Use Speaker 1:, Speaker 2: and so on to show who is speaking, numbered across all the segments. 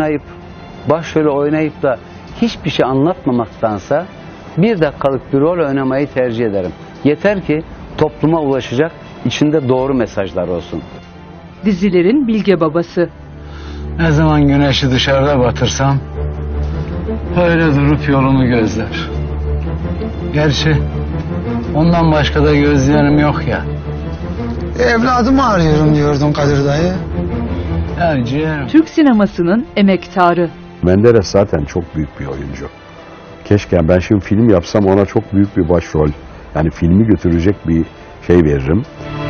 Speaker 1: oynayıp, başrolü oynayıp da hiçbir şey anlatmamaktansa 1 dakikalık bir rol oynamayı tercih ederim. Yeter ki topluma ulaşacak, içinde doğru mesajlar olsun.
Speaker 2: Dizilerin bilge babası.
Speaker 3: Ne zaman güneşi dışarıda batırsam öyle durup yolumu gözler. Gerçi ondan başka da gözlerim yok ya.
Speaker 4: Evladımı arıyorum diyordun Kadir dayı.
Speaker 3: Ya ciğerim.
Speaker 2: Türk sinemasının emektarı.
Speaker 5: Menderes zaten çok büyük bir oyuncu. Keşke ben şimdi film yapsam ona çok büyük bir başrol, yani filmi götürecek bir şey veririm.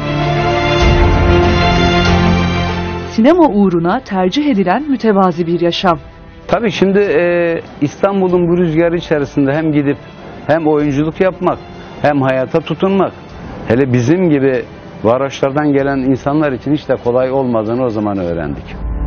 Speaker 2: Sinema uğruna tercih edilen mütevazi bir yaşam.
Speaker 1: Tabii şimdi İstanbul'un bu rüzgarı içerisinde hem gidip hem oyunculuk yapmak hem hayata tutunmak, hele bizim gibi varoşlardan gelen insanlar için hiç de kolay olmadığını o zaman öğrendik.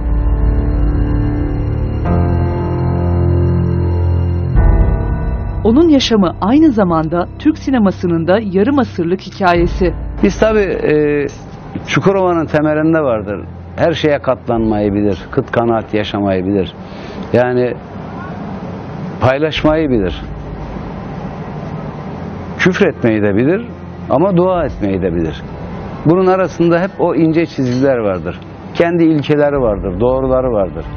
Speaker 2: Onun yaşamı aynı zamanda Türk sinemasının da yarım asırlık hikayesi.
Speaker 1: Biz tabii Çukurova'nın temelinde vardır. Her şeye katlanmayı bilir, kıt kanaat yaşamayı bilir. Yani paylaşmayı bilir. Küfretmeyi de bilir ama dua etmeyi de bilir. Bunun arasında hep o ince çizgiler vardır. Kendi ilkeleri vardır, doğruları vardır.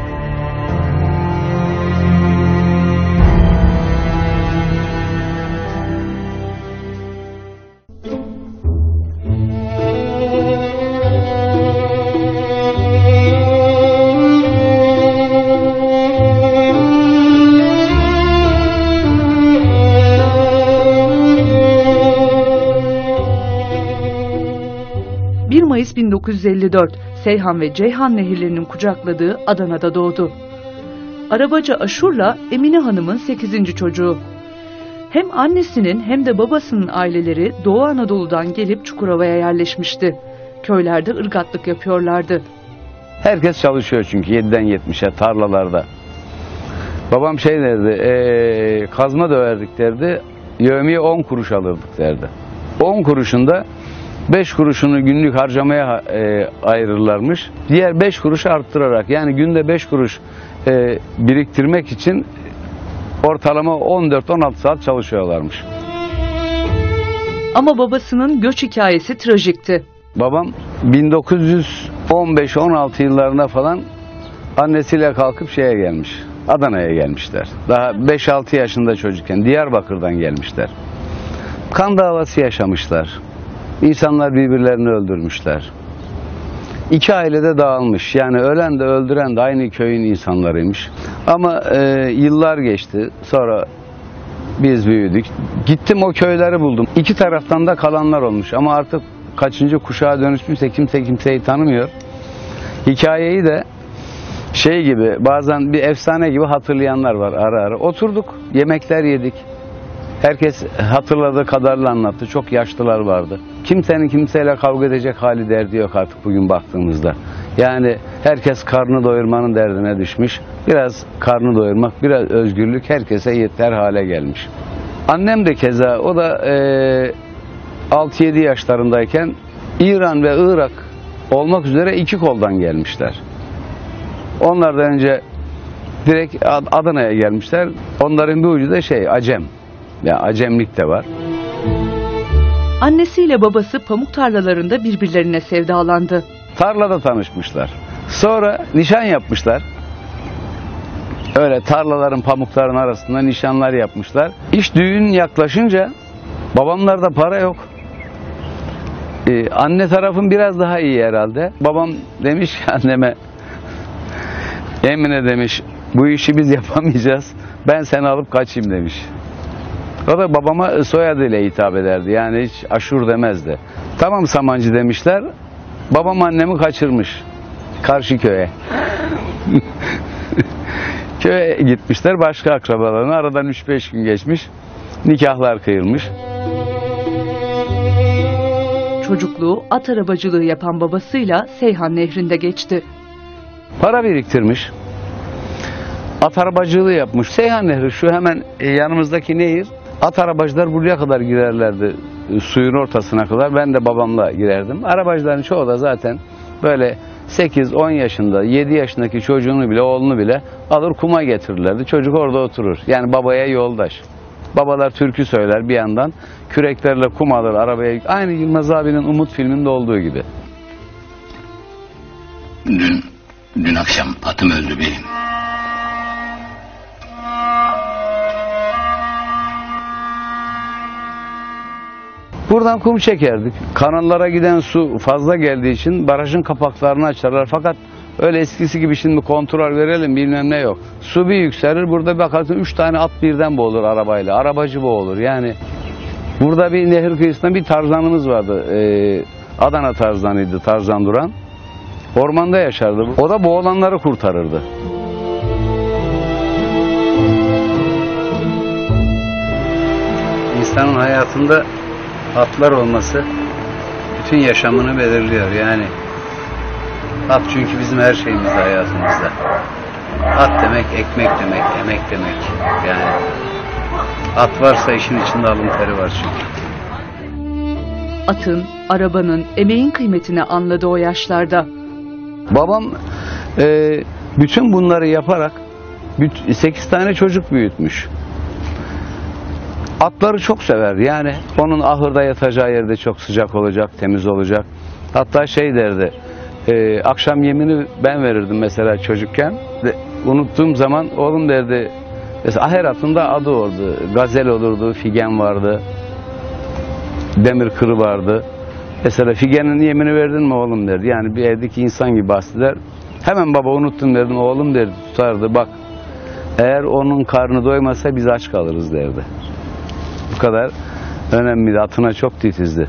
Speaker 2: Mayıs 1954, Seyhan ve Ceyhan nehirlerinin kucakladığı Adana'da doğdu. Arabacı Aşur'la Emine Hanım'ın 8. çocuğu. Hem annesinin hem de babasının aileleri Doğu Anadolu'dan gelip Çukurova'ya yerleşmişti. Köylerde ırgatlık yapıyorlardı.
Speaker 1: Herkes çalışıyor çünkü 7'den 70'e tarlalarda. Babam şey derdi, kazma döverdik derdi, yevmiye 10 kuruş alırdık derdi. 10 kuruşunda 5 kuruşunu günlük harcamaya ayırırlarmış. Diğer 5 kuruşu arttırarak, yani günde 5 kuruş biriktirmek için ortalama 14-16 saat çalışıyorlarmış.
Speaker 2: Ama babasının göç hikayesi trajikti.
Speaker 1: Babam 1915-16 yıllarında falan annesiyle kalkıp şeye gelmiş. Adana'ya gelmişler. Daha 5-6 yaşında çocukken Diyarbakır'dan gelmişler. Kan davası yaşamışlar. İnsanlar birbirlerini öldürmüşler. 2 ailede dağılmış. Yani ölen de öldüren de aynı köyün insanlarıymış. Ama yıllar geçti. Sonra biz büyüdük. Gittim o köyleri buldum. 2 taraftan da kalanlar olmuş. Ama artık kaçıncı kuşağa dönüşmüşse kimse kimseyi tanımıyor. Hikayeyi de şey gibi, bazen bir efsane gibi hatırlayanlar var ara ara. Oturduk, yemekler yedik. Herkes hatırladığı kadarıyla anlattı. Çok yaşlılar vardı. Kimsenin kimseyle kavga edecek hali, derdi yok artık bugün baktığımızda. Yani herkes karnını doyurmanın derdine düşmüş. Biraz karnını doyurmak, biraz özgürlük herkese yeter hale gelmiş. Annem de keza, o da 6-7 yaşlarındayken İran ve Irak olmak üzere 2 koldan gelmişler. Onlardan önce direkt Adana'ya gelmişler. Onların bir ucu da Acem. Yani acemlik de var.
Speaker 2: Annesiyle babası pamuk tarlalarında birbirlerine sevdalandı.
Speaker 1: Tarlada tanışmışlar. Sonra nişan yapmışlar. Öyle tarlaların, pamukların arasında nişanlar yapmışlar. İş düğün yaklaşınca babamlarda para yok. Anne tarafın biraz daha iyi herhalde. Babam demiş ki anneme, Emine demiş, bu işi biz yapamayacağız. Ben seni alıp kaçayım demiş. O da babama soyadıyla hitap ederdi. Yani hiç Aşur demezdi. Tamam Samancı demişler. Babam annemi kaçırmış. Karşı köye. Köye gitmişler başka akrabalarına. Aradan 3-5 gün geçmiş. Nikahlar kıyılmış.
Speaker 2: Çocukluğu at arabacılığı yapan babasıyla Seyhan Nehri'nde geçti.
Speaker 1: Para biriktirmiş. At arabacılığı yapmış. Seyhan Nehri şu hemen yanımızdaki nehir. At arabacılar buraya kadar girerlerdi. Suyun ortasına kadar. Ben de babamla girerdim. Arabacıların çoğu da zaten Böyle 8-10 yaşında, 7 yaşındaki çocuğunu bile, oğlunu bile alır kuma getirirlerdi. Çocuk orada oturur. Yani babaya yoldaş. Babalar türkü söyler bir yandan. Küreklerle kum alır arabaya. Aynı Yılmaz abinin Umut filminde olduğu gibi.
Speaker 6: Dün akşam atım öldü beyim.
Speaker 1: Buradan kum çekerdik. Kanallara giden su fazla geldiği için barajın kapaklarını açarlar. Fakat öyle eskisi gibi şimdi kontrol verelim bilmem ne yok. Su bir yükselir. Burada bakarsın 3 tane at birden boğulur arabayla. Arabacı boğulur. Yani burada bir nehir kıyısında bir tarzanımız vardı. Adana tarzanıydı, Tarzan Duran. Ormanda yaşardı. O da boğulanları kurtarırdı. İnsanın hayatında atlar olması bütün yaşamını belirliyor. Yani at çünkü bizim her şeyimiz hayatımızda. At demek, ekmek demek, emek demek. Yani at varsa işin içinde alın teri var çünkü.
Speaker 2: Atın, arabanın, emeğin kıymetini anladı o yaşlarda.
Speaker 1: Babam bütün bunları yaparak 8 tane çocuk büyütmüş. Atları çok sever. Yani onun ahırda yatacağı yerde çok sıcak olacak, temiz olacak. Hatta şey derdi, akşam yemini ben verirdim mesela çocukken. Unuttuğum zaman oğlum derdi, mesela her atında adı oldu. Gazel olurdu, Figen vardı, Demir Kırı vardı. Mesela Figen'in yemini verdin mi oğlum derdi. Yani bir evdeki insan gibi bahseder. Hemen baba unuttum derdim, oğlum derdi, tutardı. Bak eğer onun karnı doymasa biz aç kalırız derdi. Bu kadar önemliydi. Atına çok titizdi.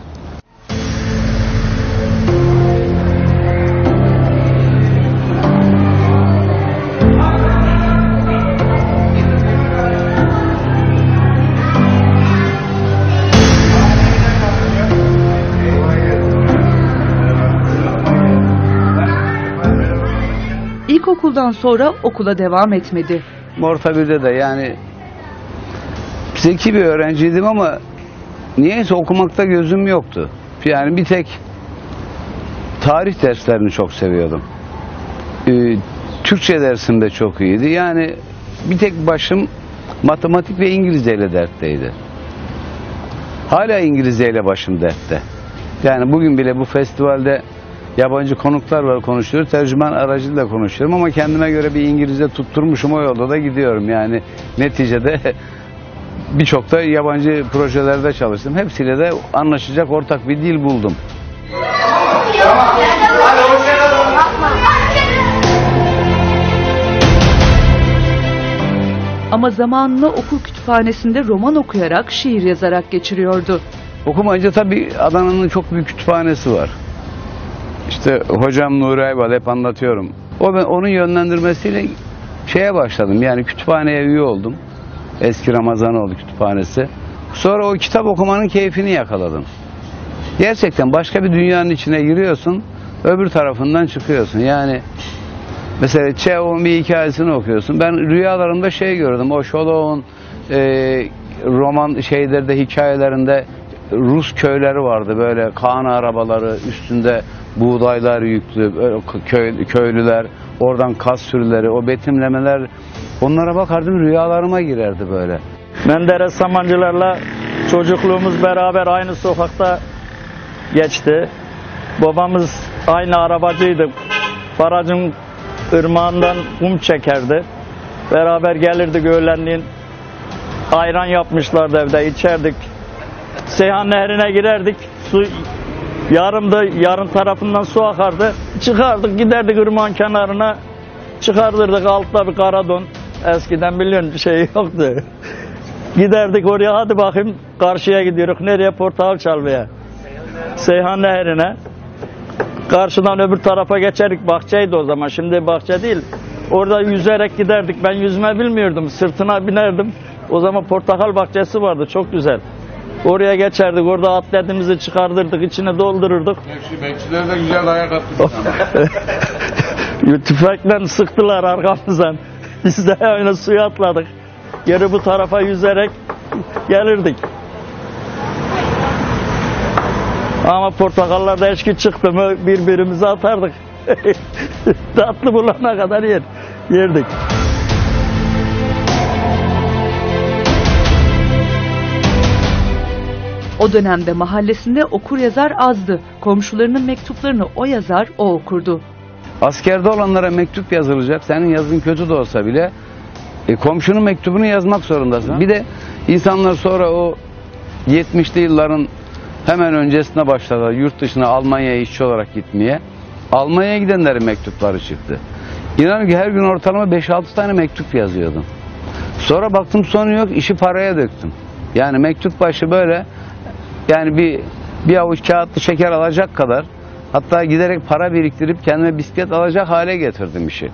Speaker 2: İlkokuldan sonra okula devam etmedi.
Speaker 1: Orta birde de yani zeki bir öğrenciydim ama niyeyse okumakta gözüm yoktu. Yani bir tek tarih derslerini çok seviyordum. Türkçe dersimde çok iyiydi. Yani bir tek başım matematik ve İngilizceyle dertteydi. Hala İngilizceyle başım dertte. Yani bugün bile bu festivalde yabancı konuklar var, konuşuyoruz. Tercüman aracılığıyla konuşuyorum ama kendime göre bir İngilizce tutturmuşum, o yolda da gidiyorum. Yani neticede birçok da yabancı projelerde çalıştım. Hepsiyle de anlaşacak ortak bir dil buldum.
Speaker 2: Ama zamanını okul kütüphanesinde roman okuyarak, şiir yazarak geçiriyordu.
Speaker 1: Okumayınca tabii Adana'nın çok büyük kütüphanesi var. İşte hocam Nuri Aybal, hep anlatıyorum. Onun yönlendirmesiyle şeye başladım. Yani kütüphaneye üye oldum. Eski Ramazanoğlu Kütüphanesi. Sonra o kitap okumanın keyfini yakaladım. Gerçekten başka bir dünyanın içine giriyorsun, öbür tarafından çıkıyorsun. Yani mesela Çehov'un bir hikayesini okuyorsun. Ben rüyalarımda şey gördüm. O Şolov'un roman şeylerde, hikayelerinde Rus köyleri vardı. Böyle Kaan arabaları, üstünde buğdaylar yüklü, köylüler, oradan kas sürüleri, o betimlemeler, onlara bakardım, rüyalarıma girerdi böyle.
Speaker 7: Menderes Samancılarla çocukluğumuz beraber aynı sokakta geçti. Babamız aynı arabacıydı. Barajın ırmağından kum çekerdi. Beraber gelirdik öğlenliğin. Ayran yapmışlardı evde, içerdik. Seyhan Nehri'ne girerdik. Su yarımdı, yarın tarafından su akardı. Çıkardık, giderdik ırmağın kenarına. Çıkardırdık altta bir karadon. Eskiden biliyorsun bir şey yoktu. Giderdik oraya, hadi bakayım karşıya gidiyoruz. Nereye? Portakal çalmaya. Seyhan Nehri'ne. Karşıdan öbür tarafa geçerik. Bahçeydi o zaman. Şimdi bahçe değil. Orada yüzerek giderdik. Ben yüzme bilmiyordum. Sırtına binerdim. O zaman portakal bahçesi vardı. Çok güzel. Oraya geçerdik. Orada atletimizi çıkardırdık. İçine doldururduk.
Speaker 8: Bekçiler de güzel ayak attı.
Speaker 7: Tüfekle sıktılar arkamızdan. Biz de öyle suya atladık. Geri bu tarafa yüzerek gelirdik. Ama portakallarda eşki çıktı mı birbirimize atardık. Tatlı bulana kadar yerdik.
Speaker 2: O dönemde mahallesinde okur yazar azdı. Komşularının mektuplarını o yazar, o okurdu.
Speaker 1: Askerde olanlara mektup yazılacak. Senin yazın kötü de olsa bile komşunun mektubunu yazmak zorundasın. Bir de insanlar sonra o 70'li yılların hemen öncesine başladılar. Yurt dışına, Almanya'ya işçi olarak gitmeye. Almanya'ya gidenlerin mektupları çıktı. İnanın ki her gün ortalama 5-6 tane mektup yazıyordum. Sonra baktım sonu yok, işi paraya döktüm. Yani mektup başı böyle, yani bir avuç kağıtlı şeker alacak kadar, hatta giderek para biriktirip kendime bisiklet alacak hale getirdim işi.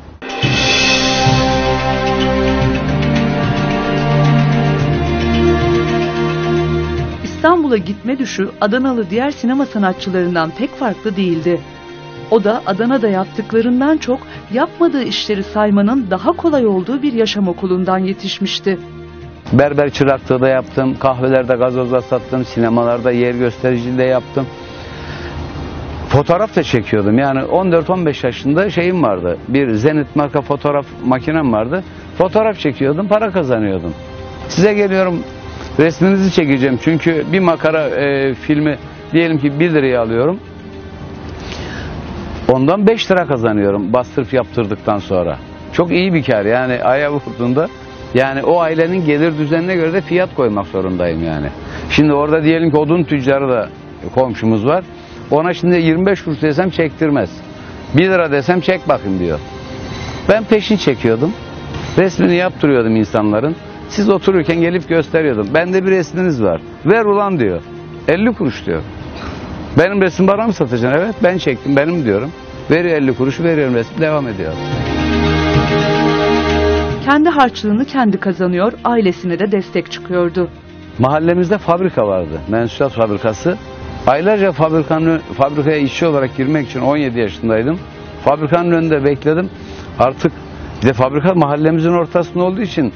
Speaker 2: İstanbul'a gitme düşü Adanalı diğer sinema sanatçılarından pek farklı değildi. O da Adana'da yaptıklarından çok yapmadığı işleri saymanın daha kolay olduğu bir yaşam okulundan yetişmişti.
Speaker 1: Berber çıraklığı da yaptım, kahvelerde gazozla sattım, sinemalarda yer göstericiliği de yaptım. Fotoğraf da çekiyordum. Yani 14-15 yaşında şeyim vardı. Bir Zenit marka fotoğraf makinem vardı. Fotoğraf çekiyordum, para kazanıyordum. Size geliyorum, resminizi çekeceğim. Çünkü bir makara filmi diyelim ki 1 liraya alıyorum. Ondan 5 lira kazanıyorum bastırıp yaptırdıktan sonra. Çok iyi bir kar yani aya vurduğunda. Yani o ailenin gelir düzenine göre de fiyat koymak zorundayım yani. Şimdi orada diyelim ki odun tüccarı da komşumuz var. Ona şimdi 25 kuruş desem çektirmez. 1 lira desem çek bakın diyor. Ben peşin çekiyordum. Resmini yaptırıyordum insanların. Siz otururken gelip gösteriyordum. Bende bir resminiz var. Ver ulan diyor. 50 kuruş diyor. Benim resim bana mı satacaksın? Evet ben çektim benim diyorum. Veriyor 50 kuruşu veriyorum resim devam ediyor.
Speaker 2: Kendi harçlığını kendi kazanıyor, ailesine de destek çıkıyordu.
Speaker 1: Mahallemizde fabrika vardı. Mensulat fabrikası. Aylarca fabrikaya işçi olarak girmek için 17 yaşındaydım. Fabrikanın önünde bekledim. Artık bir de fabrika mahallemizin ortasında olduğu için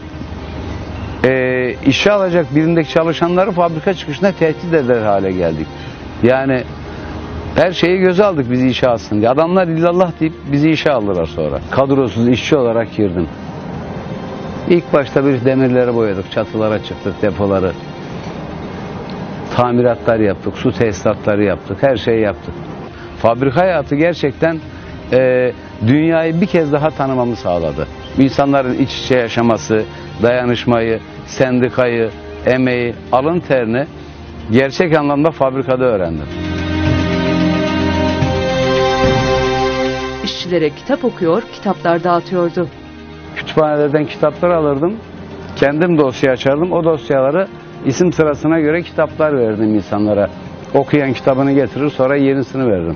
Speaker 1: işe alacak birindeki çalışanları fabrika çıkışında tehdit eder hale geldik. Yani her şeyi göze aldık bizi işe alsın diye. Adamlar illallah deyip bizi işe aldılar sonra. Kadrosuz işçi olarak girdim. İlk başta bir demirleri boyadık, çatılara çıktık, depoları. Tamiratlar yaptık, su tesisatları yaptık, her şeyi yaptık. Fabrika hayatı gerçekten dünyayı bir kez daha tanımamı sağladı. İnsanların iç içe yaşaması, dayanışmayı, sendikayı, emeği, alın terini gerçek anlamda fabrikada öğrendim.
Speaker 2: İşçilere kitap okuyor, kitaplar dağıtıyordu.
Speaker 1: Kütüphanelerden kitaplar alırdım, kendim dosya açardım, o dosyaları isim sırasına göre kitaplar verdim insanlara. Okuyan kitabını getirir, sonra yenisini veririm.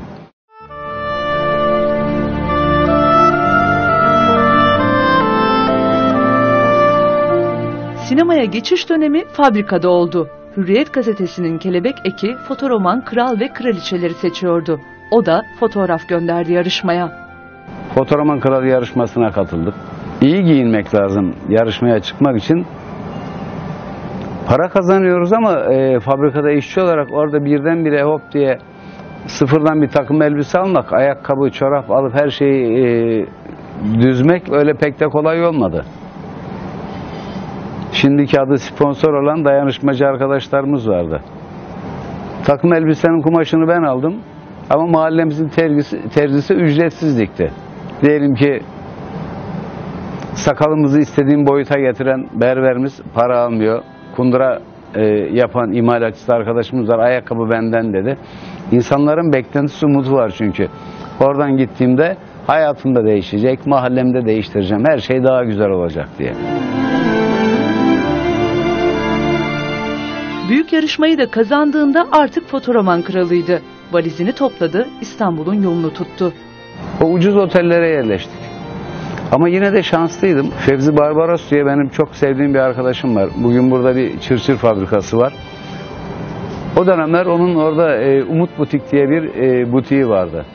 Speaker 2: Sinemaya geçiş dönemi fabrikada oldu. Hürriyet gazetesinin kelebek eki fotoroman Kral ve Kraliçeleri seçiyordu. O da fotoğraf gönderdi yarışmaya.
Speaker 1: Fotoroman Kralı yarışmasına katıldık. İyi giyinmek lazım yarışmaya çıkmak için. Para kazanıyoruz ama fabrikada işçi olarak orada birdenbire hop diye sıfırdan bir takım elbise almak, ayakkabı, çorap alıp her şeyi düzmek öyle pek de kolay olmadı. Şimdiki adı sponsor olan dayanışmacı arkadaşlarımız vardı. Takım elbisenin kumaşını ben aldım ama mahallemizin terzisi ücretsiz dikti. Diyelim ki sakalımızı istediğim boyuta getiren berberimiz para almıyor. Kundura yapan imalatçısı arkadaşımız var, ayakkabı benden dedi. İnsanların beklentisi, umudu var çünkü. Oradan gittiğimde hayatım da değişecek, mahallemde değiştireceğim, her şey daha güzel olacak diye.
Speaker 2: Büyük yarışmayı da kazandığında artık fotoroman kralıydı. Valizini topladı, İstanbul'un yolunu tuttu.
Speaker 1: O ucuz otellere yerleştik. Ama yine de şanslıydım. Fevzi Barbaros diye benim çok sevdiğim bir arkadaşım var. Bugün burada bir çırçır fabrikası var. O dönemler onun orada Umut Butik diye bir butiği vardı.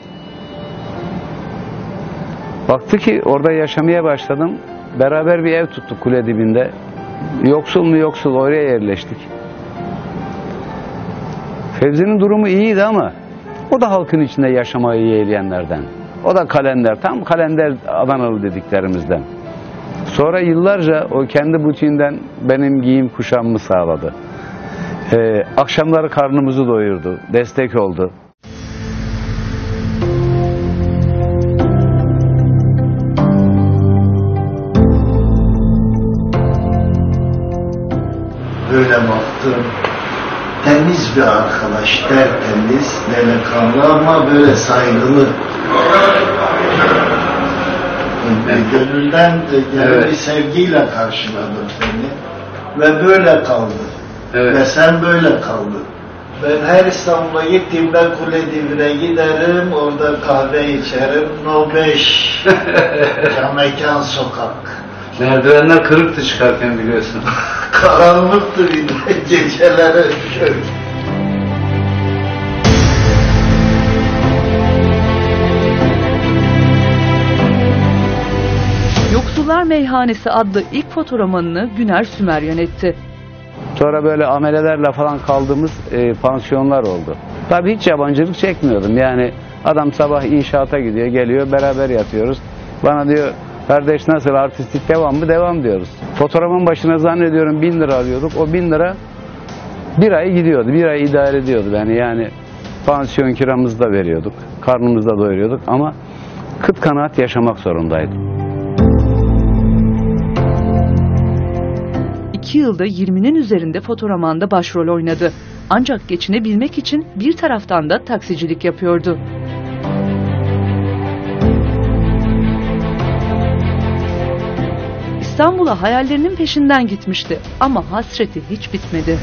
Speaker 1: Baktı ki orada yaşamaya başladım. Beraber bir ev tuttuk kule dibinde. Yoksul mu yoksul oraya yerleştik. Fevzi'nin durumu iyiydi ama o da halkın içinde yaşamayı yeğleyenlerden. O da kalender, tam kalender Adanalı dediklerimizden. Sonra yıllarca o kendi butiğinden benim giyim kuşamımı sağladı. Akşamları karnımızı doyurdu, destek oldu.
Speaker 9: Böyle baktım, temiz bir arkadaş, tertemiz, delikanlı ama böyle saygılı. Gönülden bir sevgiyle karşıladı beni ve böyle kaldı. Ve sen böyle kaldın. Ben her İstanbul'a gittiğimde Kuledibi'ne giderim, orada kahve içerim, No 5, Camekan Sokak.
Speaker 3: Merdivenler kırıktı çıkarken biliyorsun.
Speaker 9: Karanlıktı bir de geceleri şöyle.
Speaker 2: Yoksullar Meyhanesi adlı ilk fotoromanını Güner Sümer yönetti.
Speaker 1: Sonra böyle amelelerle falan kaldığımız pansiyonlar oldu. Tabii hiç yabancılık çekmiyordum. Yani adam sabah inşaata gidiyor, geliyor, beraber yatıyoruz. Bana diyor, kardeş nasıl, artistik devam mı? Devam diyoruz. Fotoğrafın başına zannediyorum 1000 lira alıyorduk. O 1000 lira bir ay gidiyordu, bir ay idare ediyordu. Yani pansiyon kiramızı da veriyorduk, karnımızı da doyuruyorduk ama kıt kanaat yaşamak zorundaydık.
Speaker 2: 2 yılda 20'nin üzerinde fotoromanda başrol oynadı. Ancak geçinebilmek için bir taraftan da taksicilik yapıyordu. İstanbul'a hayallerinin peşinden gitmişti ama hasreti hiç bitmedi.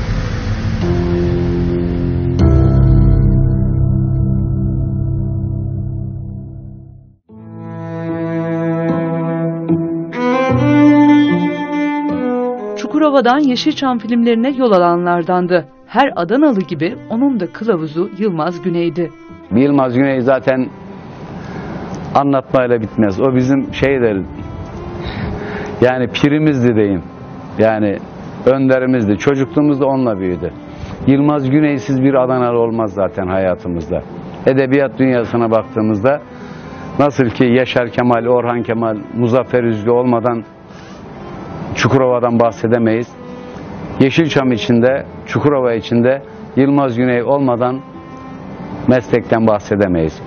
Speaker 2: Çukurova'dan Yeşilçam filmlerine yol alanlardandı. Her Adanalı gibi onun da kılavuzu Yılmaz Güney'di.
Speaker 1: Yılmaz Güney zaten anlatmayla bitmez. O bizim şeyler, yani pirimizdi diyeyim. Yani önderimizdi. Çocukluğumuz da onunla büyüdü. Yılmaz Güney'siz bir Adanalı olmaz zaten hayatımızda. Edebiyat dünyasına baktığımızda nasıl ki Yaşar Kemal, Orhan Kemal, Muzaffer Üzgü olmadan Çukurova'dan bahsedemeyiz. Yeşilçam içinde, Çukurova içinde Yılmaz Güney olmadan meslekten bahsedemeyiz.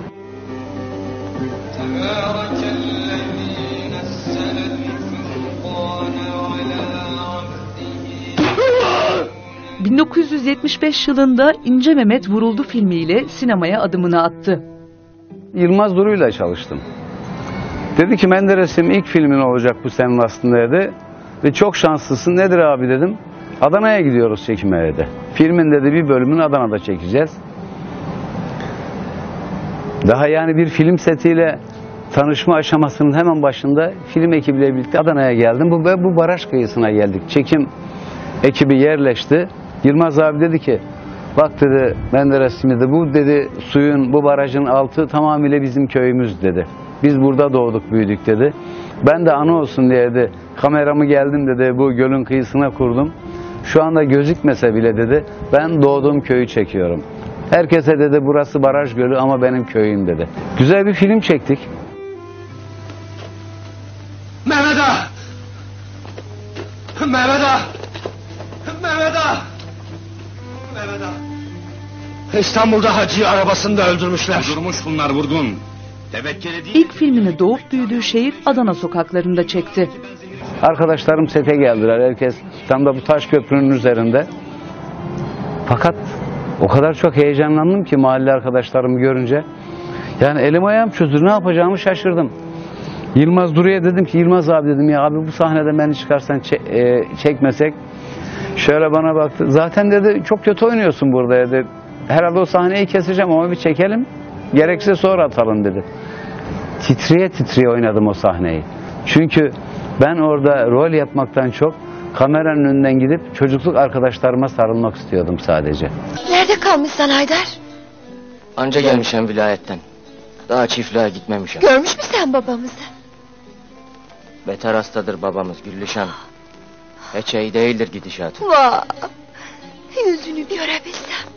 Speaker 2: 1975 yılında İnce Mehmet Vuruldu filmiyle sinemaya adımını attı.
Speaker 1: Yılmaz Duru'yla çalıştım. Dedi ki Menderes'im ilk filmin olacak bu senin aslında dedi. Ve çok şanslısın. Nedir abi dedim. Adana'ya gidiyoruz çekime dedi. Filmin dedi bir bölümünü Adana'da çekeceğiz. Daha yani bir film setiyle tanışma aşamasının hemen başında film ekibiyle birlikte Adana'ya geldim. Bu baraj kıyısına geldik. Çekim ekibi yerleşti. Yılmaz abi dedi ki bak dedi Menderes'im dedi bu dedi suyun bu barajın altı tamamıyla bizim köyümüz dedi. Biz burada doğduk büyüdük dedi. Ben de anı olsun diye dedi kameramı geldim dedi bu gölün kıyısına kurdum. Şu anda gözükmese bile dedi ben doğduğum köyü çekiyorum. Herkese dedi burası baraj gölü ama benim köyüm dedi. Güzel bir film çektik.
Speaker 8: Mehmet Ağa! Mehmet Ağa! Mehmet Ağa! Mehmet Ağa! İstanbul'da hacıyı arabasında öldürmüşler.
Speaker 6: Vurmuş bunlar vurgun. Tevekkeli değil.
Speaker 2: İlk filmini doğup büyüdüğü şehir Adana sokaklarında çekti.
Speaker 1: Arkadaşlarım sete geldiler. Herkes tam da bu taş köprünün üzerinde. Fakat o kadar çok heyecanlandım ki mahalle arkadaşlarımı görünce. Yani elim ayağım çözülür. Ne yapacağımı şaşırdım. Yılmaz Duru'ya dedim ki Yılmaz abi dedim ya abi bu sahnede beni çıkarsan çekmesek. Şöyle bana baktı. Zaten dedi çok kötü oynuyorsun burada dedi. Herhalde o sahneyi keseceğim ama bir çekelim. Gerekirse sonra atalım dedi. Titriye titriye oynadım o sahneyi. Çünkü ben orada rol yapmaktan çok kameranın önünden gidip çocukluk arkadaşlarıma sarılmak istiyordum sadece.
Speaker 10: Nerede kalmışsın Haydar?
Speaker 11: Anca gelmişim vilayetten. Daha çiftliğe gitmemişim.
Speaker 10: Görmüş mü sen babamızı?
Speaker 11: Beter hastadır babamız Güllüşen. Hiç iyi değildir gidişatı.
Speaker 10: Vah! Yüzünü görebilsem.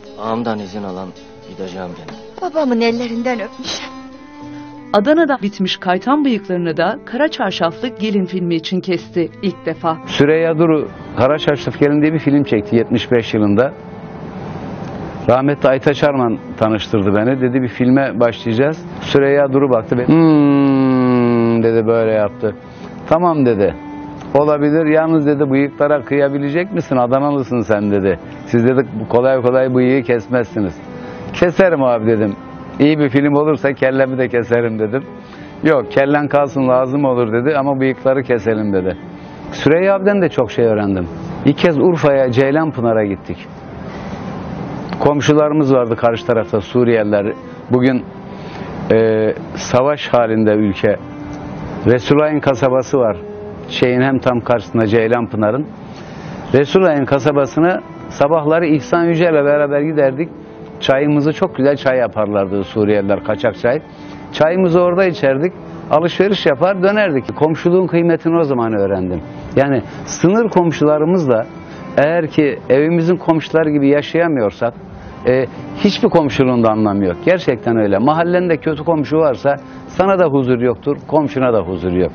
Speaker 11: Ağamdan izin alan gideceğim gene.
Speaker 10: Babamın ellerinden öpmüşüm.
Speaker 2: Adana'da bitmiş kaytan bıyıklarını da Kara Çarşaflı Gelin filmi için kesti ilk defa.
Speaker 1: Süreyya Duru Kara Çarşaf Gelin diye bir film çekti 75 yılında. Rahmetli Aytaç Arman tanıştırdı beni. Dedi bir filme başlayacağız. Süreyya Duru baktı. Dedi böyle yaptı. Tamam dedi. Olabilir. Yalnız dedi bıyıklara kıyabilecek misin? Adanalısın sen dedi. Siz dedi kolay kolay bıyığı kesmezsiniz. Keserim abi dedim. İyi bir film olursa kellemi de keserim dedim. Yok kellen kalsın lazım olur dedi ama bıyıkları keselim dedi. Süreyya abiden de çok şey öğrendim. İlk kez Urfa'ya Ceylanpınar'a gittik. Komşularımız vardı karşı tarafta Suriyeliler. Bugün savaş halinde ülke. Resulay'ın kasabası var. Şeyin hem tam karşısında Ceylanpınar'ın. Resulay'ın kasabasına sabahları İhsan Yücel'le beraber giderdik. Çayımızı çok güzel çay yaparlardı Suriyeliler, kaçak çay. Çayımızı orada içerdik. Alışveriş yapar dönerdik. Komşuluğun kıymetini o zaman öğrendim. Yani sınır komşularımızla eğer ki evimizin komşuları gibi yaşayamıyorsak hiçbir komşuluğun da anlamı yok. Gerçekten öyle. Mahallende kötü komşu varsa sana da huzur yoktur, komşuna da huzur yok.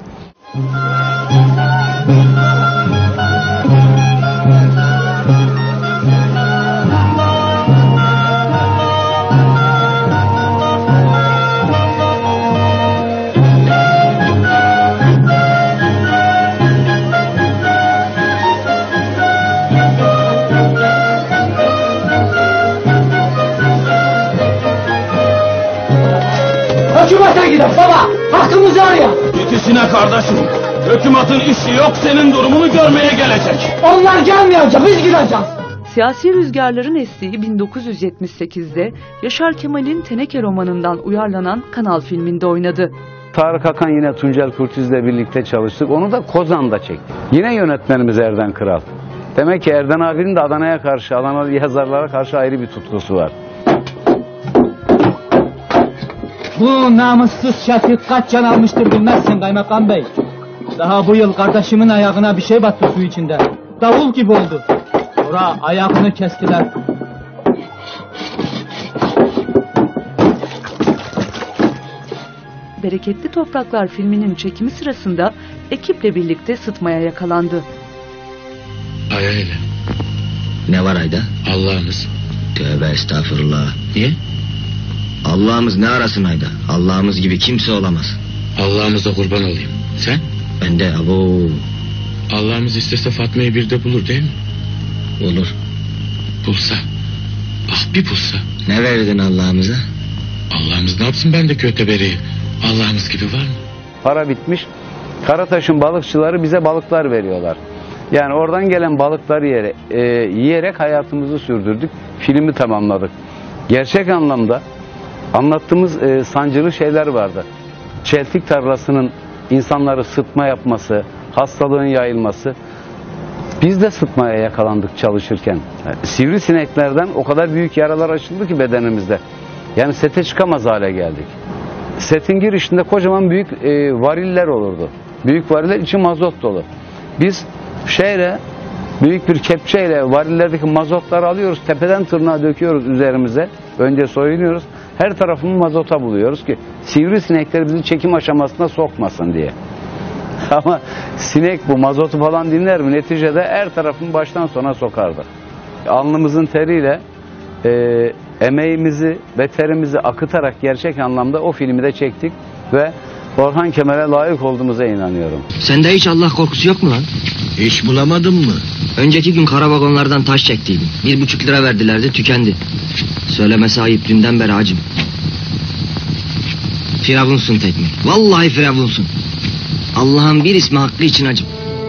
Speaker 8: Hükümete gidelim baba. Hakkımızı arıyor.
Speaker 6: Yetişine kardeşim. Hükümetin işi yok, senin durumunu görmeye gelecek.
Speaker 8: Onlar gelmeyecek, biz gideceğiz.
Speaker 2: Siyasi rüzgarların estiği 1978'de Yaşar Kemal'in Teneke romanından uyarlanan Kanal filminde oynadı.
Speaker 1: Tarık Akan yine Tuncel Kurtiz'le birlikte çalıştık. Onu da Kozan'da çektik. Yine yönetmenimiz Erden Kral. Demek ki Erden abinin de Adana'ya karşı, Adanalı yazarlara karşı ayrı bir tutkusu var.
Speaker 12: Bu namussuz Şefik kaç can almıştır bilmezsin Kaymakam Bey. Daha bu yıl kardeşimin ayağına bir şey battı su içinde. Davul gibi oldu. Sonra ayağını kestiler.
Speaker 2: Bereketli Topraklar filminin çekimi sırasında ekiple birlikte sıtmaya yakalandı.
Speaker 13: Ay öyle.
Speaker 11: Ne var Ayda?
Speaker 13: Allah'ımız.
Speaker 11: Tövbe estağfurullah.
Speaker 13: Niye?
Speaker 11: Allah'ımız ne arasın Ayda? Allah'ımız gibi kimse olamaz.
Speaker 13: Allah'ımıza kurban olayım. Sen?
Speaker 11: Ben de abo.
Speaker 13: Allah'ımız istese Fatma'yı bir de bulur değil mi?
Speaker 11: Olur.
Speaker 13: Bulsa. Ah bir bulsa.
Speaker 11: Ne verdin Allah'ımıza?
Speaker 13: Allah'ımız ne yapsın ben de kötebereyi? Allah'ımız gibi var mı?
Speaker 1: Para bitmiş. Karataş'ın balıkçıları bize balıklar veriyorlar. Yani oradan gelen balıkları yiyerek hayatımızı sürdürdük. Filmi tamamladık. Gerçek anlamda anlattığımız sancılı şeyler vardı. Çeltik tarlasının insanları sıtma yapması, hastalığın yayılması. Biz de sıtmaya yakalandık çalışırken. Sivrisineklerden o kadar büyük yaralar açıldı ki bedenimizde. Yani sete çıkamaz hale geldik. Setin girişinde kocaman büyük variller olurdu. Büyük variller içi mazot dolu. Biz büyük bir kepçeyle varillerdeki mazotları alıyoruz. Tepeden tırnağa döküyoruz üzerimize. Önce soyunuyoruz. Her tarafını mazota buluyoruz ki sivrisinekler bizi çekim aşamasına sokmasın diye. Ama sinek bu mazotu falan dinler mi? Neticede her tarafını baştan sona sokardı. Alnımızın teriyle emeğimizi ve terimizi akıtarak gerçek anlamda o filmi de çektik ve Orhan Kemal'e layık olduğumuza inanıyorum.
Speaker 11: Sende hiç Allah korkusu yok mu lan?
Speaker 14: Hiç bulamadın mı?
Speaker 11: Önceki gün kara vagonlardan taş çektiydim. 1,5 lira verdilerdi, tükendi. Söylemesi ayıp, dünden beri acım. Firavunsun teknik. Vallahi firavunsun. Allah'ın bir ismi hakkı için acım.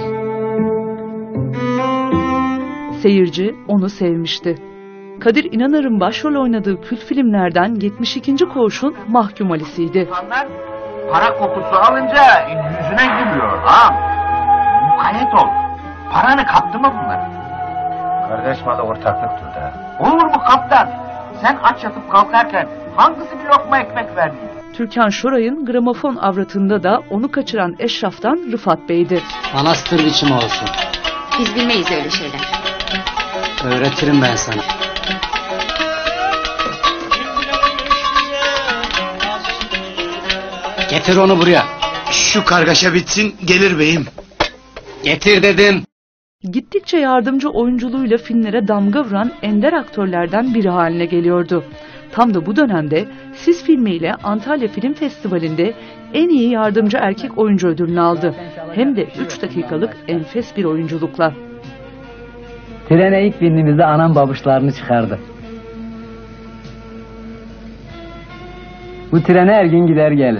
Speaker 2: Seyirci onu sevmişti. Kadir İnanır'ın başrol oynadığı kült filmlerden 72. Koğuş'un Mahkum Ali'siydi.
Speaker 15: İnsanlar para kokusu alınca yüzüne gülüyor. Mukayyet ol. Paranı kaptı mı bunlar? Kardeş malı ortaklıktır da. Olur mu kaptan? Sen aç yatıp kalkarken hangisi bir lokma ekmek verdi?
Speaker 2: Türkan Şoray'ın Gramofon avratında da onu kaçıran eşraftan Rıfat Bey'di.
Speaker 12: Manastır biçimi olsun.
Speaker 10: Biz bilmeyiz öyle şeyler.
Speaker 12: Öğretirim ben sana.
Speaker 3: Getir onu buraya.
Speaker 4: Şu kargaşa bitsin gelir beyim.
Speaker 3: Getir dedim.
Speaker 2: Gittikçe yardımcı oyunculuğuyla filmlere damga vuran ender aktörlerden biri haline geliyordu. Tam da bu dönemde Sis filmiyle Antalya Film Festivali'nde en iyi yardımcı erkek oyuncu ödülünü aldı. Hem de 3 dakikalık enfes bir oyunculukla.
Speaker 12: Trene ilk bindiğimizde anam babuşlarını çıkardı. Bu trene her gün gider gelir.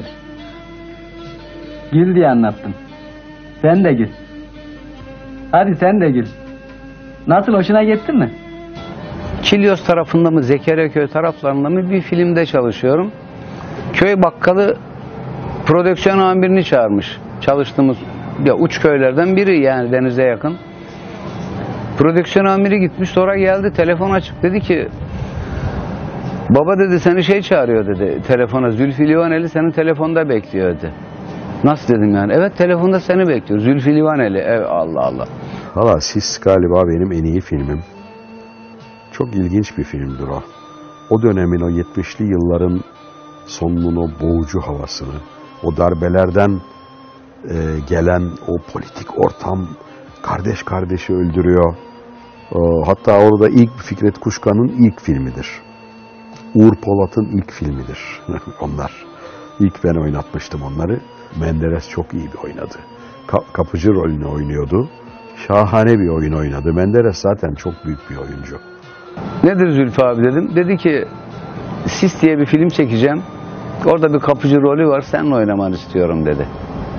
Speaker 12: Gül diye anlattım. Sen de gül. Hadi sen de gül. Nasıl, hoşuna gitti mi?
Speaker 1: Kilyos tarafında mı, Zekeriyaköy taraflarında mı bir filmde çalışıyorum. Köy bakkalı prodüksiyon amirini çağırmış. Çalıştığımız uç köylerden biri, yani denize yakın. Prodüksiyon amiri gitmiş, sonra geldi, telefon açık, dedi ki baba dedi seni çağırıyor dedi telefona, Zülfü Livaneli senin telefonda bekliyor dedi. Nasıl dedim yani? Evet, telefonda seni bekliyor Zülfü Livaneli. Evet, Allah Allah.
Speaker 5: Valla Sis galiba benim en iyi filmim. Çok ilginç bir filmdir o. O dönemin, o 70'li yılların sonunun o boğucu havasını, o darbelerden gelen o politik ortam, kardeş kardeşi öldürüyor. Hatta orada ilk Fikret Kuşkan'ın ilk filmidir. Uğur Polat'ın ilk filmidir onlar. İlk ben oynatmıştım onları. Menderes çok iyi bir oynadı. Kapıcı rolünü oynuyordu. Şahane bir oyun oynadı. Menderes zaten çok büyük bir oyuncu.
Speaker 1: Nedir Zülfü abi dedim. Dedi ki Sis diye bir film çekeceğim. Orada bir kapıcı rolü var. Seninle oynamanı istiyorum dedi.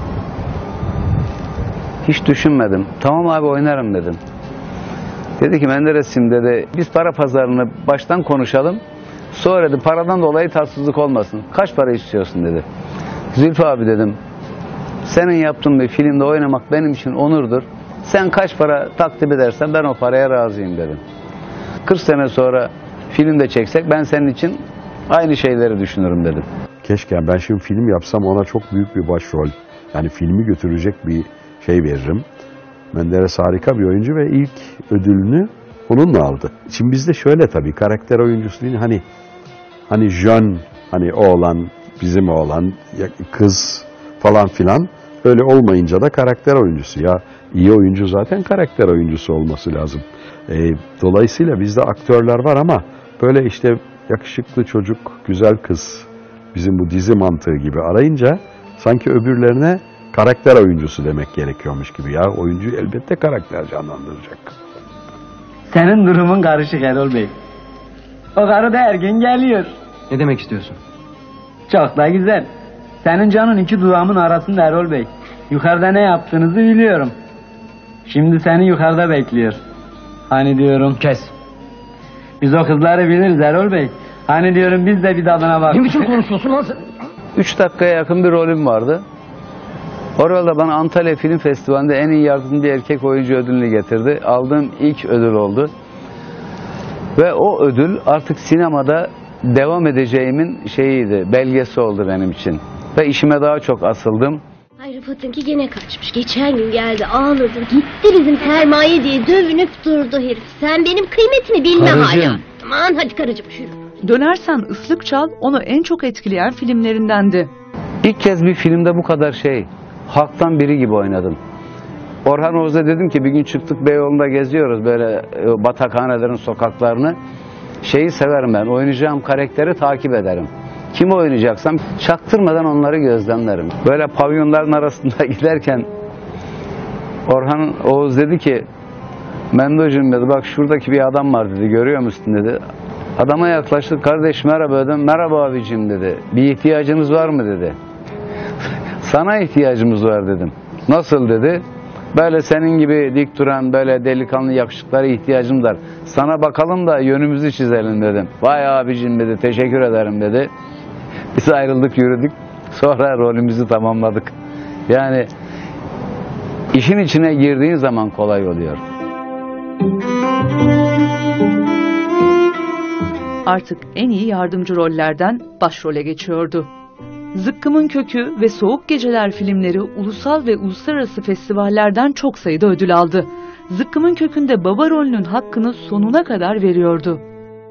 Speaker 1: Hiç düşünmedim. Tamam abi, oynarım dedim. Dedi ki Menderes'im dedi, biz para pazarını baştan konuşalım. Sonra dedi paradan dolayı tatsızlık olmasın. Kaç para istiyorsun dedi. Zülfü abi dedim, senin yaptığın bir filmde oynamak benim için onurdur. Sen kaç para takdim edersen ben o paraya razıyım dedim. 40 sene sonra filmde çeksek ben senin için aynı şeyleri düşünürüm dedim.
Speaker 5: Keşke ben şimdi film yapsam ona çok büyük bir başrol, yani filmi götürecek bir şey veririm. Menderes harika bir oyuncu ve ilk ödülünü onunla aldı. Şimdi bizde şöyle tabii, karakter oyuncusu değil, hani jön, hani oğlan, bizim oğlan, kız falan filan, öyle olmayınca da karakter oyuncusu. Ya iyi oyuncu zaten karakter oyuncusu olması lazım. Dolayısıyla bizde aktörler var ama böyle işte yakışıklı çocuk, güzel kız, bizim bu dizi mantığı gibi arayınca sanki öbürlerine karakter oyuncusu demek gerekiyormuş gibi. Ya oyuncu elbette karakter canlandıracak.
Speaker 12: Senin durumun karışık Erol Bey. O karı da her gün geliyor.
Speaker 11: Ne demek istiyorsun?
Speaker 12: Çok da güzel. Senin canın iki dudağımın arasında Erol Bey. Yukarıda ne yaptığınızı biliyorum. Şimdi seni yukarıda bekliyor. Hani diyorum...
Speaker 11: Kes.
Speaker 12: Biz o kızları biliriz Erol Bey. Hani diyorum biz de bir tadına bak.
Speaker 11: Ne biçim konuşuyorsun lan sen?
Speaker 1: 3 dakikaya yakın bir rolüm vardı. Orada bana Antalya Film Festivali'nde en iyi yardımcı erkek oyuncu ödülünü getirdi. Aldığım ilk ödül oldu. Ve o ödül artık sinemada devam edeceğimin belgesi oldu benim için. Ve işime daha çok asıldım.
Speaker 14: Ay Rıfat'ınki gene kaçmış. Geçen gün geldi ağladı. Gitti bizim sermaye diye dövünüp durdu herif. Sen benim kıymetimi bilme hala. Aman hadi karıcığım yürü.
Speaker 2: Dönersen Islık Çal onu en çok etkileyen filmlerindendi.
Speaker 1: İlk kez bir filmde bu kadar halktan biri gibi oynadım. Orhan Oğuz'a dedim ki bir gün çıktık Beyoğlu'nda geziyoruz böyle batakhanelerin sokaklarını. Severim ben, oynayacağım karakteri takip ederim. Kimi oynayacaksam çaktırmadan onları gözlemlerim. Böyle pavyonların arasında giderken Orhan Oğuz dedi ki Mendocuğum dedi, bak şuradaki bir adam var dedi, görüyor musun dedi. Adama yaklaştık, kardeş merhaba dedim. Merhaba abicim dedi. Bir ihtiyacınız var mı dedi. Sana ihtiyacımız var dedim. Nasıl dedi. Böyle senin gibi dik duran böyle delikanlı yakışıklara ihtiyacım var. Sana bakalım da yönümüzü çizelim dedim. Vay abicim dedi, teşekkür ederim dedi. Biz ayrıldık, yürüdük. Sonra rolümüzü tamamladık. Yani işin içine girdiğin zaman kolay oluyor.
Speaker 2: Artık en iyi yardımcı rollerden başrole geçiyordu. Zıkkımın Kökü ve Soğuk Geceler filmleri ulusal ve uluslararası festivallerden çok sayıda ödül aldı. Zıkkımın Kökü'nde baba rolünün hakkını sonuna kadar veriyordu.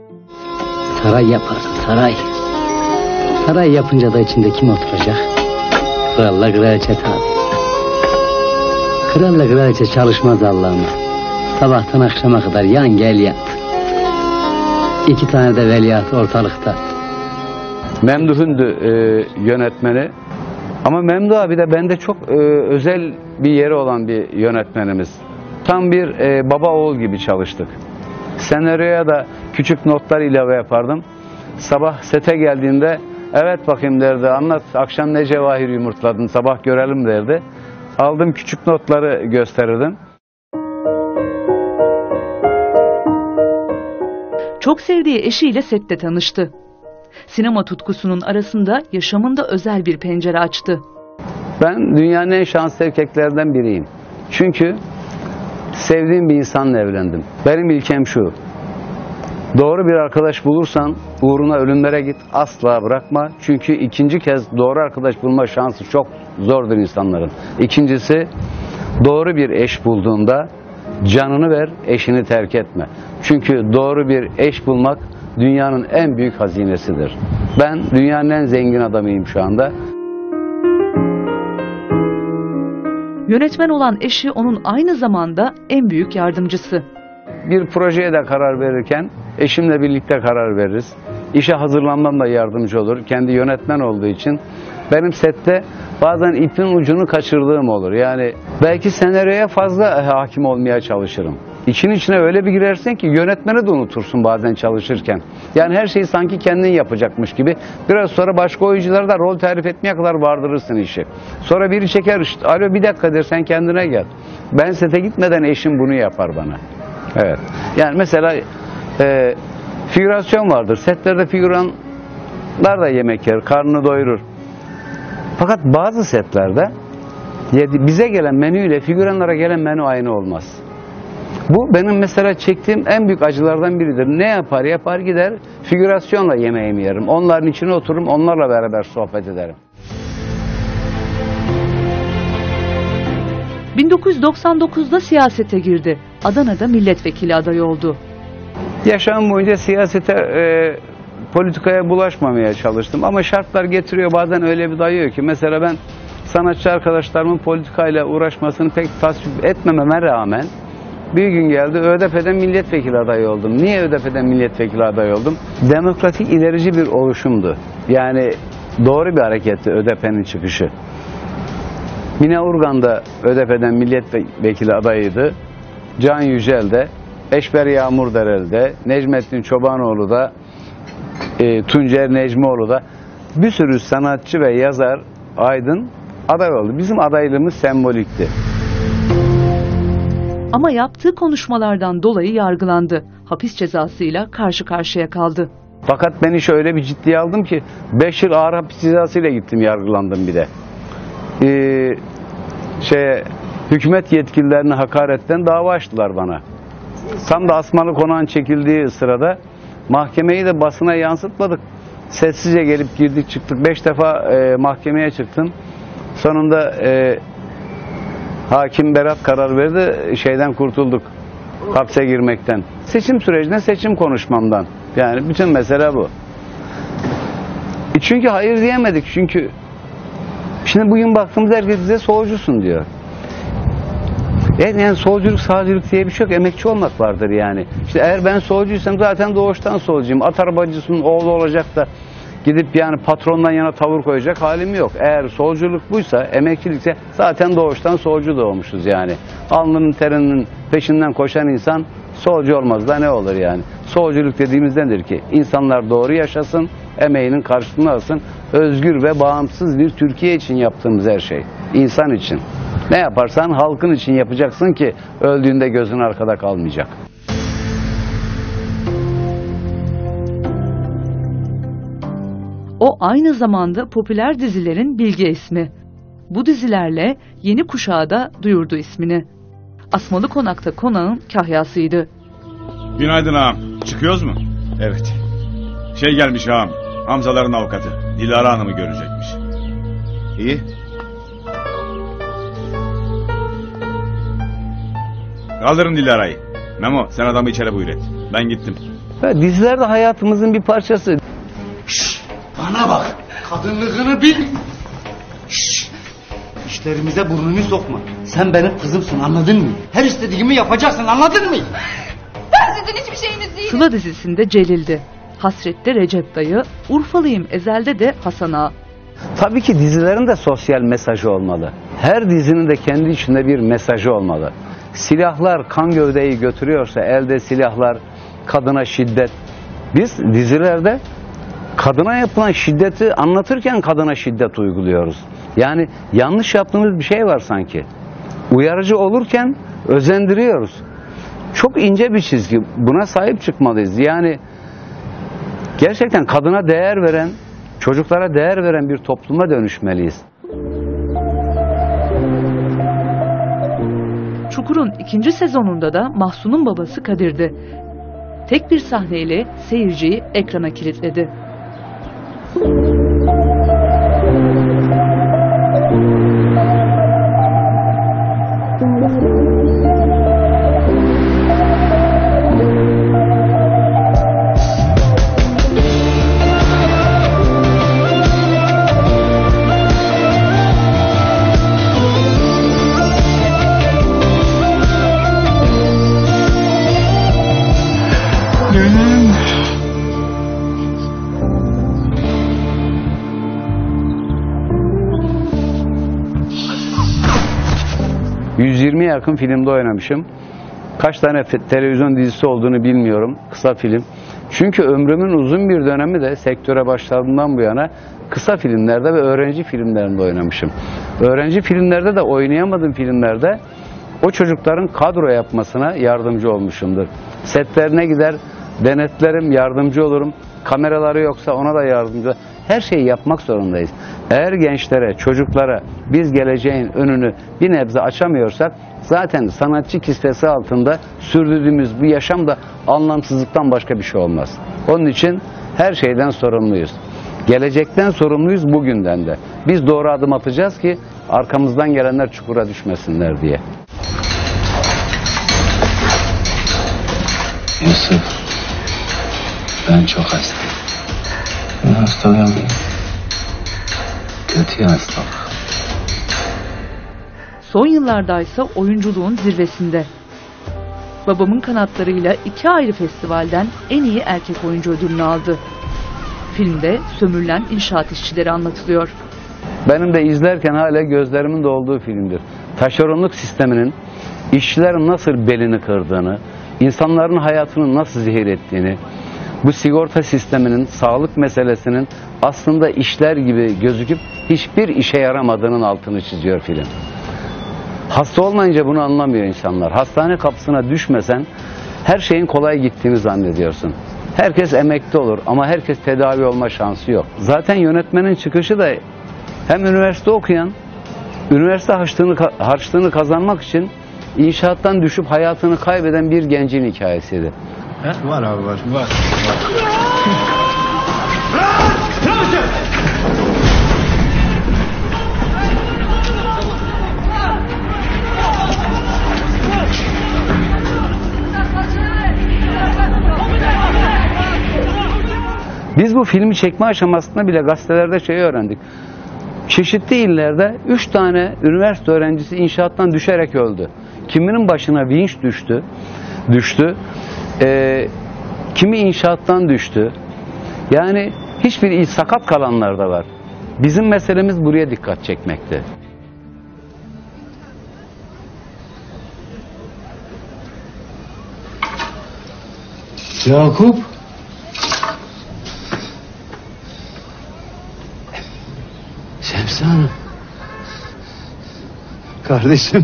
Speaker 16: Saray yaparız, saray. Saray yapınca da içinde kim oturacak? Kralla kraliçe tabi. Kralla kraliçe çalışmaz Allah'ıma. Sabahtan akşama kadar yan gel yat. 2 tane de veliaht ortalıkta.
Speaker 1: Memduh'undu yönetmeni. Ama Memduh abi de bende çok özel bir yeri olan bir yönetmenimiz. Tam bir baba oğul gibi çalıştık. Senaryoya da küçük notlar ilave yapardım. Sabah sete geldiğinde evet bakayım derdi, anlat akşam ne cevahir yumurtladın sabah görelim derdi. Aldım küçük notları gösterirdim.
Speaker 2: Çok sevdiği eşiyle sette tanıştı. Sinema tutkusunun arasında yaşamında özel bir pencere açtı.
Speaker 1: Ben dünyanın en şanslı erkeklerinden biriyim. Çünkü sevdiğim bir insanla evlendim. Benim ilkem şu: doğru bir arkadaş bulursan uğruna ölümlere git, asla bırakma. Çünkü ikinci kez doğru arkadaş bulma şansı çok zordur insanların. İkincisi, doğru bir eş bulduğunda canını ver, eşini terk etme. Çünkü doğru bir eş bulmak dünyanın en büyük hazinesidir. Ben dünyanın en zengin adamıyım şu anda.
Speaker 2: Yönetmen olan eşi onun aynı zamanda en büyük yardımcısı.
Speaker 1: Bir projeye de karar verirken eşimle birlikte karar veririz. İşe hazırlanmam da yardımcı olur. Kendi yönetmen olduğu için benim sette bazen ipin ucunu kaçırdığım olur. Yani belki senaryoya fazla hakim olmaya çalışırım. İçin içine öyle bir girersin ki yönetmeni de unutursun bazen çalışırken. Yani her şeyi sanki kendin yapacakmış gibi. Biraz sonra başka oyunculara da rol tarif etmeye kadar vardırırsın işi. Sonra biri çeker işte, alo bir dakika der, sen kendine gel. Ben sete gitmeden eşim bunu yapar bana. Evet. Yani mesela figürasyon vardır. Setlerde figüranlar da yemek yer, karnını doyurur. Fakat bazı setlerde bize gelen menüyle figüranlara gelen menü aynı olmaz. Bu benim mesela çektiğim en büyük acılardan biridir. Ne yapar gider figürasyonla yemeğimi yerim. Onların içine otururum, onlarla beraber sohbet ederim.
Speaker 2: 1999'da siyasete girdi. Adana'da milletvekili adayı oldu.
Speaker 1: Yaşam boyunca siyasete, politikaya bulaşmamaya çalıştım. Ama şartlar getiriyor, bazen öyle bir dayıyor ki. Mesela ben sanatçı arkadaşlarımın politikayla uğraşmasını pek tasvip etmememe rağmen bir gün geldi, ÖDP'den milletvekili adayı oldum. Niye ÖDP'den milletvekili adayı oldum? Demokratik ilerici bir oluşumdu. Yani doğru bir hareketti ÖDP'nin çıkışı. Mine Urgan da ÖDP'den milletvekili adayıydı. Can Yücel de, Eşber Yağmurdereli de, Necmettin Çobanoğlu da, Tuncer Necmioğlu da, bir sürü sanatçı ve yazar, aydın aday oldu. Bizim adaylığımız sembolikti.
Speaker 2: Ama yaptığı konuşmalardan dolayı yargılandı. Hapis cezasıyla karşı karşıya kaldı.
Speaker 1: Fakat ben işi öyle bir ciddiye aldım ki 5 yıl ağır hapis cezasıyla gittim, yargılandım bir de. Hükümet yetkililerine hakaretten dava açtılar bana. Tam da Asmalı Konağı'nın çekildiği sırada mahkemeyi de basına yansıtmadık. Sessizce gelip girdik çıktık. 5 defa mahkemeye çıktım. Sonunda hakim Berat karar verdi. Şeyden kurtulduk. Hapse girmekten. Seçim sürecinde seçim konuşmamdan. Yani bütün mesele bu. Çünkü hayır diyemedik. Çünkü şimdi bugün baktığımızda herkes bize solcusun diyor. Yani solculuk, sağcılık diye bir şey yok. Emekçi olmak vardır yani. İşte eğer ben solcuysam zaten doğuştan solcuyum. At arabacısının oğlu olacak da gidip yani patrondan yana tavır koyacak halim yok. Eğer solculuk buysa, emekçilikse zaten doğuştan solcu doğmuşuz yani. Alnının terinin peşinden koşan insan solcu olmaz da ne olur yani. Solculuk dediğimiz nedir ki? İnsanlar doğru yaşasın, emeğinin karşılığını alsın. Özgür ve bağımsız bir Türkiye için yaptığımız her şey. İnsan için. Ne yaparsan halkın için yapacaksın ki öldüğünde gözün arkada kalmayacak.
Speaker 2: O aynı zamanda popüler dizilerin bilge ismi. Bu dizilerle yeni kuşağa da duyurdu ismini. Asmalı Konak'ta konağın kahyasıydı.
Speaker 17: Günaydın ağam. Çıkıyoruz mu? Evet. Gelmiş ağam. Hamzaların avukatı. Dilara Hanım'ı görecekmiş. İyi. Kaldırın Dilara'yı. Memo sen adamı içeri buyur et. Ben gittim.
Speaker 1: Diziler de hayatımızın bir parçası.
Speaker 8: Bana bak. Kadınlığını bil.
Speaker 18: İşlerimize burnunu sokma. Sen benim kızımsın, anladın mı? Her istediğimi yapacaksın, anladın mı?
Speaker 19: Ben sizin hiçbir şeyiniz değilim.
Speaker 2: Sıla dizisinde Celil'di. Hasret'te Recep dayı, Urfalıyım Ezel'de de Hasan Ağa.
Speaker 1: Tabii ki dizilerin de sosyal mesajı olmalı. Her dizinin de kendi içinde bir mesajı olmalı. Silahlar kan gövdeyi götürüyorsa, elde silahlar, kadına şiddet. Biz dizilerde kadına yapılan şiddeti anlatırken kadına şiddet uyguluyoruz. Yani yanlış yaptığımız bir şey var sanki. Uyarıcı olurken özendiriyoruz. Çok ince bir çizgi. Buna sahip çıkmalıyız. Yani gerçekten kadına değer veren, çocuklara değer veren bir topluma dönüşmeliyiz.
Speaker 2: Çukur'un 2. sezonunda da Mahsun'un babası Kadir'di. Tek bir sahneyle seyirciyi ekrana kilitledi.
Speaker 3: Gönlüm
Speaker 1: 120'ye yakın filmde oynamışım. Kaç tane televizyon dizisi olduğunu bilmiyorum. Kısa film. Çünkü ömrümün uzun bir dönemi de sektöre başladığımdan bu yana kısa filmlerde ve öğrenci filmlerinde oynamışım. Öğrenci filmlerde de oynayamadığım filmlerde o çocukların kadro yapmasına yardımcı olmuşumdur. Setlerine gider, denetlerim, yardımcı olurum. Kameraları yoksa ona da yardımcı. Her şeyi yapmak zorundayız. Eğer gençlere, çocuklara biz geleceğin önünü bir nebze açamıyorsak zaten sanatçı kisvesi altında sürdürdüğümüz bu yaşam da anlamsızlıktan başka bir şey olmaz. Onun için her şeyden sorumluyuz. Gelecekten sorumluyuz, bugünden de. Biz doğru adım atacağız ki arkamızdan gelenler çukura düşmesinler diye.
Speaker 3: Yusuf, ben çok hastayım. Ben hasta uyanmayayım. Kötü hastalık.
Speaker 2: Son yıllardaysa oyunculuğun zirvesinde. Babamın Kanatlarıyla 2 ayrı festivalden en iyi erkek oyuncu ödülünü aldı. Filmde sömürülen inşaat işçileri anlatılıyor.
Speaker 1: Benim de izlerken hala gözlerimin dolduğu filmdir. Taşeronluk sisteminin işçilerin nasıl belini kırdığını, insanların hayatını nasıl zehir ettiğini, bu sigorta sisteminin, sağlık meselesinin aslında işler gibi gözüküp hiçbir işe yaramadığının altını çiziyor film. Hasta olmayınca bunu anlamıyor insanlar. Hastane kapısına düşmesen her şeyin kolay gittiğini zannediyorsun. Herkes emekli olur ama herkes tedavi olma şansı yok. Zaten yönetmenin çıkışı da hem üniversite okuyan, üniversite harçlığını kazanmak için inşaattan düşüp hayatını kaybeden bir gencin hikayesiydi.
Speaker 4: Var abi var.
Speaker 1: Biz bu filmi çekme aşamasında bile gazetelerde şeyi öğrendik. Çeşitli illerde 3 tane üniversite öğrencisi inşaattan düşerek öldü. Kiminin başına vinç düştü. Kimi inşaattan düştü. Yani hiçbir sakat kalanlar da var. Bizim meselemiz buraya dikkat çekmekte.
Speaker 3: Yakup. Şemsi Hanım.
Speaker 4: Kardeşim.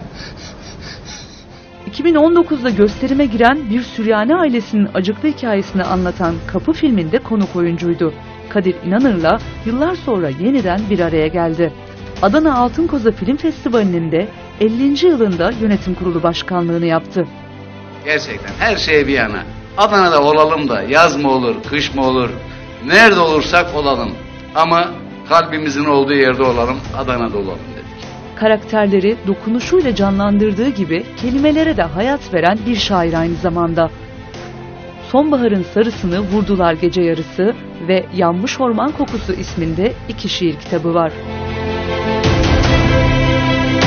Speaker 2: 2019'da gösterime giren bir Süryani ailesinin acıklı hikayesini anlatan Kapı filminde konuk oyuncuydu. Kadir İnanır'la yıllar sonra yeniden bir araya geldi. Adana Altın Koza Film Festivali'nin de 50. yılında yönetim kurulu başkanlığını yaptı.
Speaker 1: Gerçekten her şeye bir yana. Adana'da olalım da yaz mı olur, kış mı olur, nerede olursak olalım. Ama kalbimizin olduğu yerde olalım, Adana'da olalım dedik.
Speaker 2: Karakterleri dokunuşuyla canlandırdığı gibi kelimelere de hayat veren bir şair aynı zamanda. Sonbaharın Sarısını Vurdular Gece Yarısı ve Yanmış Orman Kokusu isminde 2 şiir kitabı var.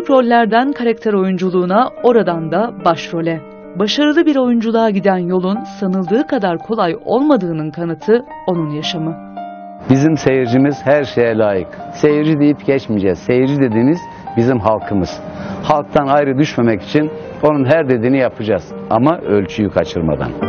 Speaker 2: Küçük rollerden karakter oyunculuğuna, oradan da başrole. Başarılı bir oyunculuğa giden yolun sanıldığı kadar kolay olmadığının kanıtı onun yaşamı.
Speaker 1: Bizim seyircimiz her şeye layık. Seyirci deyip geçmeyeceğiz. Seyirci dediğiniz bizim halkımız. Halktan ayrı düşmemek için onun her dediğini yapacağız. Ama ölçüyü kaçırmadan.